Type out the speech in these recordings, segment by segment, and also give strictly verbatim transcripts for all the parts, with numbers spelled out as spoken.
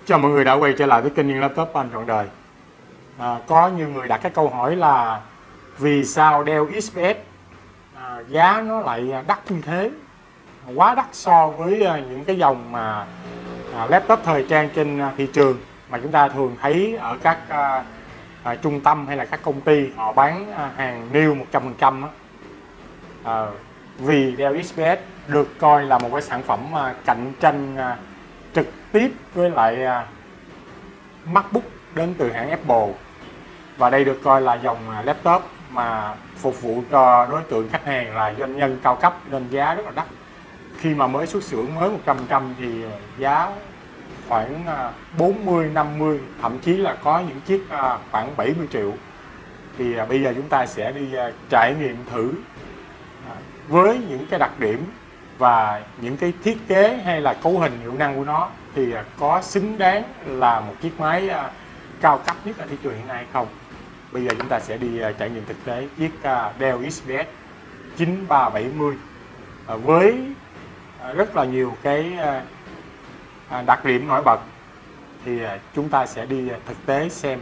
Chào mọi người đã quay trở lại với kênh Nhân Laptop Anh Trọn Đời. À, có nhiều người đặt cái câu hỏi là vì sao Dell ích pê ét à, giá nó lại đắt như thế, quá đắt so với à, những cái dòng mà à, laptop thời trang trên à, thị trường mà chúng ta thường thấy ở các à, à, trung tâm hay là các công ty họ bán à, hàng new một trăm phần trăm. À, vì Dell ích pê ét được coi là một cái sản phẩm à, cạnh tranh à, trực tiếp với lại à, MacBook đến từ hãng Apple, và đây được coi là dòng laptop mà phục vụ cho đối tượng khách hàng là doanh nhân cao cấp nên giá rất là đắt. Khi mà mới xuất xưởng mới một trăm phần trăm thì giá khoảng bốn mươi, năm mươi, thậm chí là có những chiếc khoảng bảy mươi triệu. Thì bây giờ chúng ta sẽ đi trải nghiệm thử với những cái đặc điểm và những cái thiết kế hay là cấu hình hiệu năng của nó thì có xứng đáng là một chiếc máy cao cấp nhất ở thị trường hiện nay hay không. Bây giờ chúng ta sẽ đi trải nghiệm thực tế chiếc Dell ích pê ét chín ba bảy mươi với rất là nhiều cái đặc điểm nổi bật, thì chúng ta sẽ đi thực tế xem.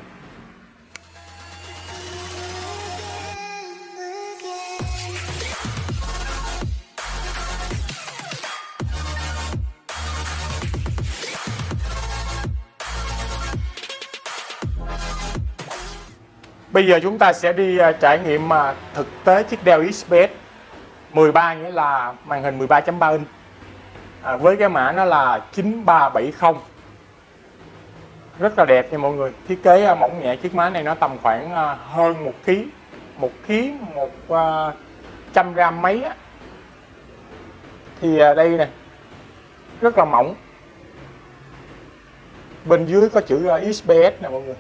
Bây giờ chúng ta sẽ đi trải nghiệm thực tế chiếc Dell ích pê ét mười ba, nghĩa là màn hình mười ba chấm ba inch à, với cái mã nó là chín ba bảy không. Rất là đẹp nha mọi người. Thiết kế mỏng nhẹ, chiếc máy này nó tầm khoảng hơn một ký, một ký một trăm gram mấy á. Thì đây nè, rất là mỏng. Bên dưới có chữ ích pê ét nè mọi người.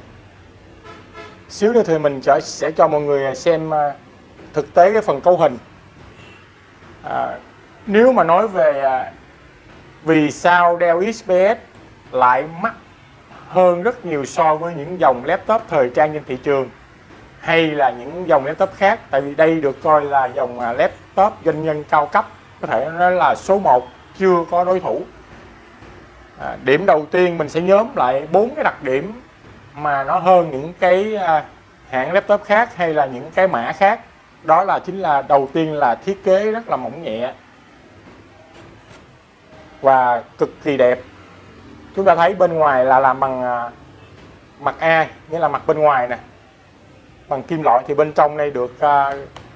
Xíu nữa thì mình sẽ cho mọi người xem thực tế cái phần cấu hình. À, nếu mà nói về à, vì sao Dell ích pê ét lại mắc hơn rất nhiều so với những dòng laptop thời trang trên thị trường hay là những dòng laptop khác, tại vì đây được coi là dòng à, laptop doanh nhân cao cấp, có thể nói là số một, chưa có đối thủ. À, điểm đầu tiên mình sẽ nhóm lại bốn cái đặc điểm mà nó hơn những cái hãng laptop khác hay là những cái mã khác. Đó là chính là đầu tiên là thiết kế rất là mỏng nhẹ và cực kỳ đẹp. Chúng ta thấy bên ngoài là làm bằng mặt A, nghĩa là mặt bên ngoài nè, bằng kim loại, thì bên trong đây được à,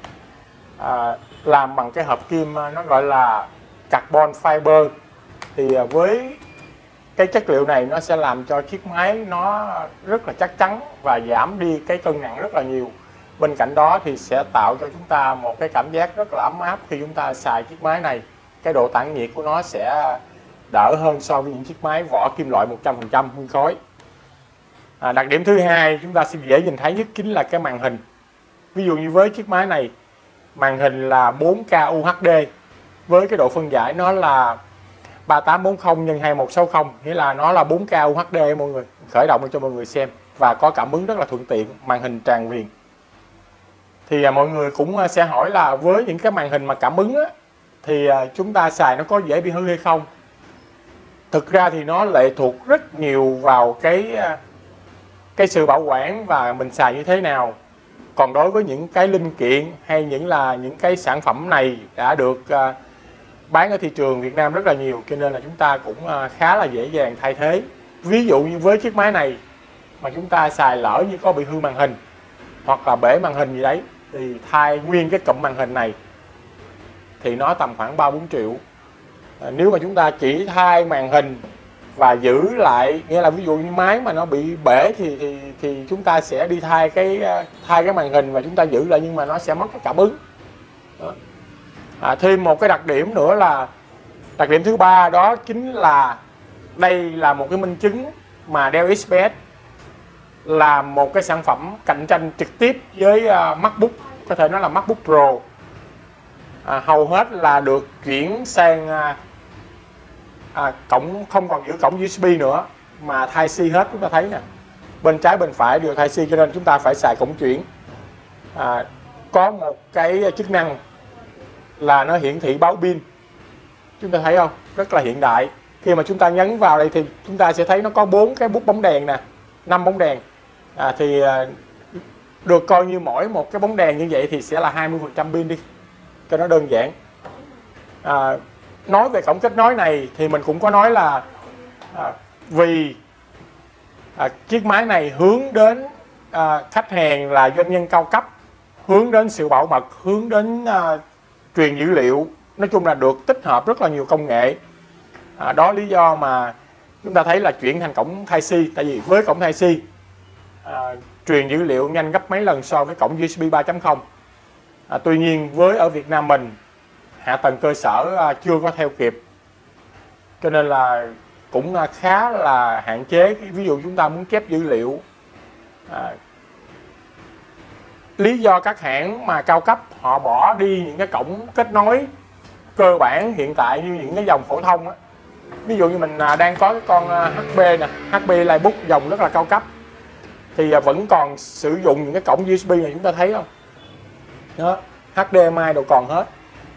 à, làm bằng cái hợp kim nó gọi là carbon fiber. Thì với cái chất liệu này nó sẽ làm cho chiếc máy nó rất là chắc chắn và giảm đi cái cân nặng rất là nhiều. Bên cạnh đó thì sẽ tạo cho chúng ta một cái cảm giác rất là ấm áp khi chúng ta xài chiếc máy này. Cái độ tản nhiệt của nó sẽ đỡ hơn so với những chiếc máy vỏ kim loại một trăm phần trăm hun khói. À, đặc điểm thứ hai chúng ta sẽ dễ nhìn thấy nhất chính là cái màn hình. Ví dụ như với chiếc máy này, màn hình là bốn K U H D với cái độ phân giải nó là ba tám bốn không nhân hai một sáu không, nghĩa là nó là bốn K U H D mọi người. Khởi động cho mọi người xem và có cảm ứng rất là thuận tiện, màn hình tràn viền. Thì à, mọi người cũng sẽ hỏi là với những cái màn hình mà cảm ứng á, thì à, chúng ta xài nó có dễ bị hư hay không? Thực ra thì nó lệ thuộc rất nhiều vào cái cái sự bảo quản và mình xài như thế nào. Còn đối với những cái linh kiện hay những là những cái sản phẩm này đã được à, bán ở thị trường Việt Nam rất là nhiều, cho nên là chúng ta cũng khá là dễ dàng thay thế. Ví dụ như với chiếc máy này mà chúng ta xài lỡ như có bị hư màn hình hoặc là bể màn hình gì đấy, thì thay nguyên cái cụm màn hình này thì nó tầm khoảng ba bốn triệu. À, nếu mà chúng ta chỉ thay màn hình và giữ lại, nghĩa là ví dụ như máy mà nó bị bể thì thì thì chúng ta sẽ đi thay cái thay cái màn hình và chúng ta giữ lại, nhưng mà nó sẽ mất cái cảm ứng. Đó. À, thêm một cái đặc điểm nữa là đặc điểm thứ ba, đó chính là đây là một cái minh chứng mà Dell ích pê ét là một cái sản phẩm cạnh tranh trực tiếp với uh, MacBook, có thể nói là MacBook Pro. À, hầu hết là được chuyển sang uh, à, cổng, không còn giữ cổng u ét bê nữa mà Type C hết. Chúng ta thấy nè, bên trái bên phải đều Type C, cho nên chúng ta phải xài cổng chuyển. À, có một cái chức năng là nó hiển thị báo pin, chúng ta thấy không, rất là hiện đại. Khi mà chúng ta nhấn vào đây thì chúng ta sẽ thấy nó có bốn cái bút bóng đèn nè, năm bóng đèn. À, thì à, được coi như mỗi một cái bóng đèn như vậy thì sẽ là hai mươi phần trăm pin đi, cho nó đơn giản. À, nói về cổng kết nối này thì mình cũng có nói là à, vì à, chiếc máy này hướng đến à, khách hàng là doanh nhân cao cấp, hướng đến sự bảo mật, hướng đến à, truyền dữ liệu, nói chung là được tích hợp rất là nhiều công nghệ. À, đó lý do mà chúng ta thấy là chuyển thành cổng Type-C, tại vì với cổng Type-C à, truyền dữ liệu nhanh gấp mấy lần so với cổng u ét bê ba chấm không. À, tuy nhiên với ở Việt Nam mình hạ tầng cơ sở à, chưa có theo kịp, cho nên là cũng à, khá là hạn chế. Ví dụ chúng ta muốn chép dữ liệu, à, lý do các hãng mà cao cấp họ bỏ đi những cái cổng kết nối cơ bản hiện tại như những cái dòng phổ thông á. Ví dụ như mình à, đang có cái con à, hát pê nè, hát pê Livebook dòng rất là cao cấp, thì à, vẫn còn sử dụng những cái cổng u ét bê này, chúng ta thấy không? Đó, hát đê em i đều còn hết.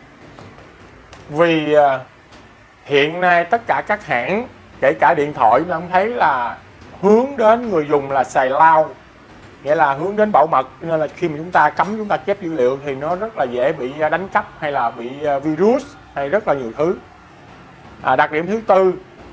Vì à, hiện nay tất cả các hãng, kể cả điện thoại, chúng ta cũng thấy là hướng đến người dùng là xài lao, nghĩa là hướng đến bảo mật, nên là khi mà chúng ta cấm chúng ta chép dữ liệu thì nó rất là dễ bị đánh cắp hay là bị virus hay rất là nhiều thứ. À, đặc điểm thứ tư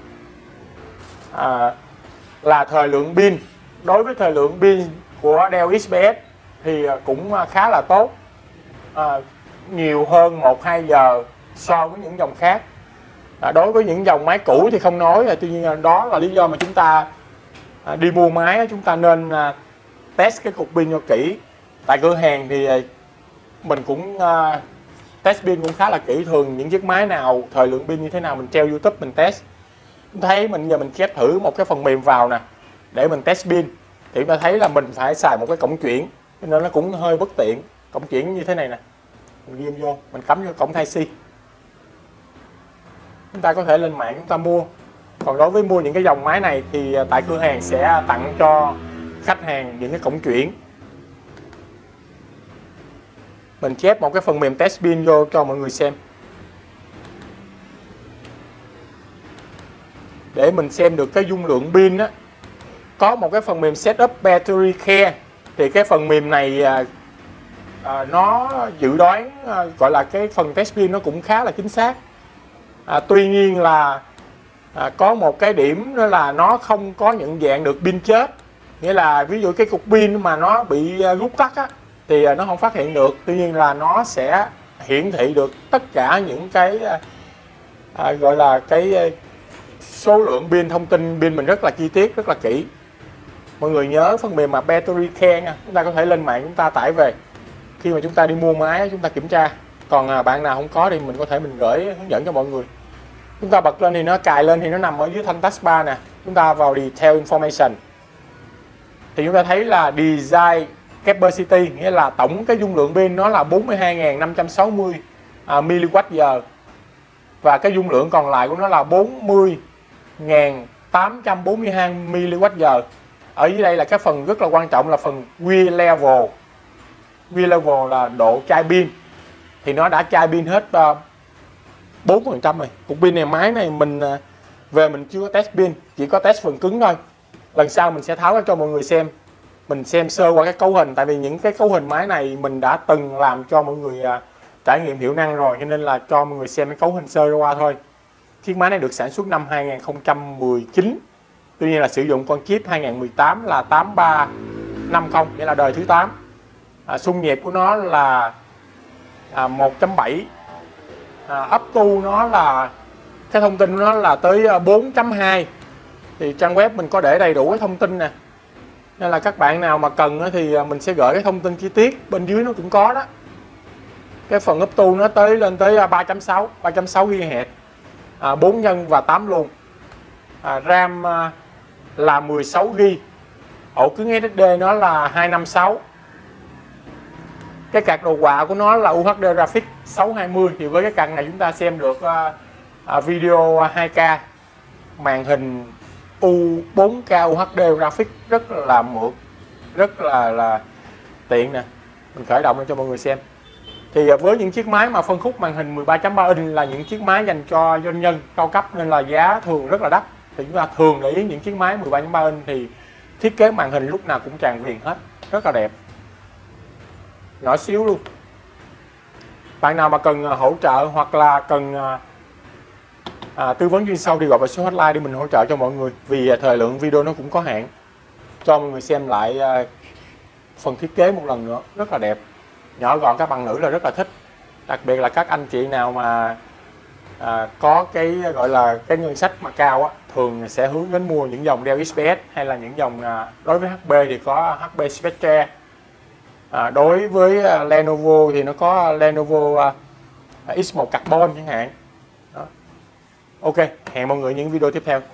à, là thời lượng pin. Đối với thời lượng pin của Dell ích pê ét thì cũng khá là tốt, à, nhiều hơn một đến hai giờ so với những dòng khác. À, đối với những dòng máy cũ thì không nói, tuy nhiên đó là lý do mà chúng ta à, đi mua máy chúng ta nên à, test cái cục pin cho kỹ. Tại cửa hàng thì mình cũng uh, test pin cũng khá là kỹ. Thường những chiếc máy nào thời lượng pin như thế nào mình treo YouTube mình test. Thấy mình giờ mình chép thử một cái phần mềm vào nè để mình test pin thì chúng ta thấy là mình phải xài một cái cổng chuyển, nên nó cũng hơi bất tiện. Cổng chuyển như thế này nè, mình ghim vô, mình cắm vô cổng Type-C. Chúng ta có thể lên mạng chúng ta mua. Còn đối với mua những cái dòng máy này thì tại cửa hàng sẽ tặng cho khách hàng những cái cổng chuyển. Mình chép một cái phần mềm test pin vô cho mọi người xem, để mình xem được cái dung lượng pin á. Có một cái phần mềm setup battery care, thì cái phần mềm này à, à, nó dự đoán à, gọi là cái phần test pin nó cũng khá là chính xác. À, tuy nhiên là à, có một cái điểm đó là nó không có nhận dạng được pin chết. Nghĩa là ví dụ cái cục pin mà nó bị rút tắt á, thì nó không phát hiện được. Tuy nhiên là nó sẽ hiển thị được tất cả những cái à, gọi là cái số lượng pin, thông tin pin mình rất là chi tiết, rất là kỹ. Mọi người nhớ phần mềm mà Battery Care nha, chúng ta có thể lên mạng chúng ta tải về. Khi mà chúng ta đi mua máy chúng ta kiểm tra. Còn à, bạn nào không có thì mình có thể mình gửi hướng dẫn cho mọi người. Chúng ta bật lên thì nó cài lên thì nó nằm ở dưới thanh taskbar nè. Chúng ta vào Detail Information thì chúng ta thấy là Design Capacity, nghĩa là tổng cái dung lượng pin nó là bốn mươi hai nghìn năm trăm sáu mươi à, mi-li-oát-giờ, và cái dung lượng còn lại của nó là bốn mươi nghìn tám trăm bốn mươi hai mi-li-oát-giờ. Ở dưới đây là cái phần rất là quan trọng là phần wear level. Wear level là độ chai pin, thì nó đã chai pin hết uh, bốn phần trăm rồi. Cục pin này, máy này mình uh, về mình chưa có test pin, chỉ có test phần cứng thôi. Lần sau mình sẽ tháo ra cho mọi người xem, mình xem sơ qua cái cấu hình. Tại vì những cái cấu hình máy này mình đã từng làm cho mọi người uh, trải nghiệm hiệu năng rồi, cho nên là cho mọi người xem cái cấu hình sơ qua thôi. Chiếc máy này được sản xuất năm hai nghìn không trăm mười chín, tuy nhiên là sử dụng con chip hai nghìn không trăm mười tám là tám ba năm không, nghĩa là đời thứ tám. À, xung nhịp của nó là à, một chấm bảy, à, up to nó là cái thông tin của nó là tới bốn chấm hai. Thì trang web mình có để đầy đủ cái thông tin nè, nên là các bạn nào mà cần thì mình sẽ gửi cái thông tin chi tiết bên dưới, nó cũng có đó. Cái phần up to nó tới lên tới ba chấm sáu, ba chấm sáu gigahertz, à, bốn nhân và tám luôn. À, RAM à, là mười sáu gi ga bai, ổ cứng ét ét đê nó là hai năm sáu. Cái card đồ họa của nó là u hát đê Graphics sáu hai mươi, thì với cái card này chúng ta xem được uh, uh, video hai K, màn hình U bốn K u hát đê Graphics rất là mượt, rất là là tiện nè. Mình khởi động lên cho mọi người xem. Thì với những chiếc máy mà phân khúc màn hình mười ba chấm ba inch là những chiếc máy dành cho doanh nhân cao cấp nên là giá thường rất là đắt. Thì chúng ta thường để ý những chiếc máy mười ba chấm ba inch thì thiết kế màn hình lúc nào cũng tràn viền hết, rất là đẹp, nhỏ xíu luôn. Bạn nào mà cần hỗ trợ hoặc là cần à, tư vấn chuyên sâu thì gọi vào số hotline để mình hỗ trợ cho mọi người. Vì thời lượng video nó cũng có hạn, cho mọi người xem lại à, phần thiết kế một lần nữa, rất là đẹp, nhỏ gọn, các bạn nữ là rất là thích. Đặc biệt là các anh chị nào mà à, có cái gọi là cái ngân sách mà cao á, thường sẽ hướng đến mua những dòng Dell ích pê ét hay là những dòng à, đối với hát pê thì có hát pê Spectre, à, đối với à, Lenovo thì nó có Lenovo à, ích một Carbon chẳng hạn. Đó. Ok, hẹn mọi người những video tiếp theo.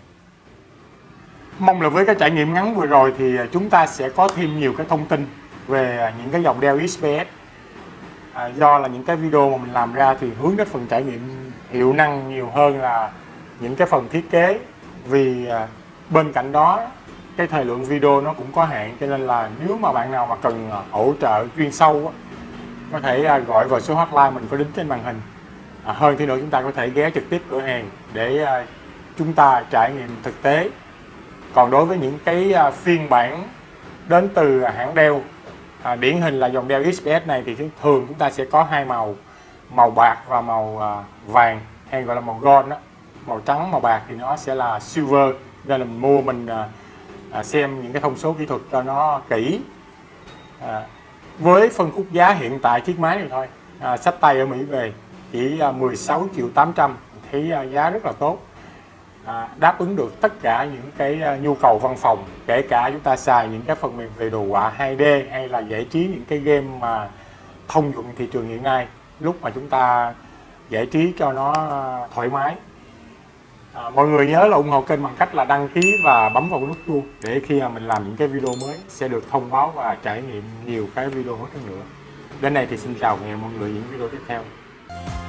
Mong là với cái trải nghiệm ngắn vừa rồi thì chúng ta sẽ có thêm nhiều cái thông tin về những cái dòng Dell ích pê ét. À, do là những cái video mà mình làm ra thì hướng đến phần trải nghiệm hiệu năng nhiều hơn là những cái phần thiết kế. Vì à, bên cạnh đó cái thời lượng video nó cũng có hạn, cho nên là nếu mà bạn nào mà cần hỗ trợ chuyên sâu á, có thể à, gọi vào số hotline mình có đính trên màn hình. À, hơn thế nữa chúng ta có thể ghé trực tiếp cửa hàng để à, chúng ta trải nghiệm thực tế. Còn đối với những cái à, phiên bản đến từ hãng Dell, à, điển hình là dòng Dell ích pê ét này thì thường chúng ta sẽ có hai màu, màu bạc và màu à, vàng, hay gọi là màu gold đó. Màu trắng, màu bạc thì nó sẽ là silver, nên là mình mua mình à, à, xem những cái thông số kỹ thuật cho nó kỹ. À, với phân khúc giá hiện tại chiếc máy này thôi, à, xách tay ở Mỹ về chỉ à, mười sáu triệu tám trăm, thấy à, giá rất là tốt. À, đáp ứng được tất cả những cái uh, nhu cầu văn phòng, kể cả chúng ta xài những cái phần mềm về đồ họa hai D hay là giải trí những cái game mà thông dụng thị trường hiện nay, lúc mà chúng ta giải trí cho nó uh, thoải mái. À, mọi người nhớ là ủng hộ kênh bằng cách là đăng ký và bấm vào nút chuông để khi mà mình làm những cái video mới sẽ được thông báo và trải nghiệm nhiều cái video hơn nữa. Đến đây thì xin chào và hẹn mọi người những video tiếp theo.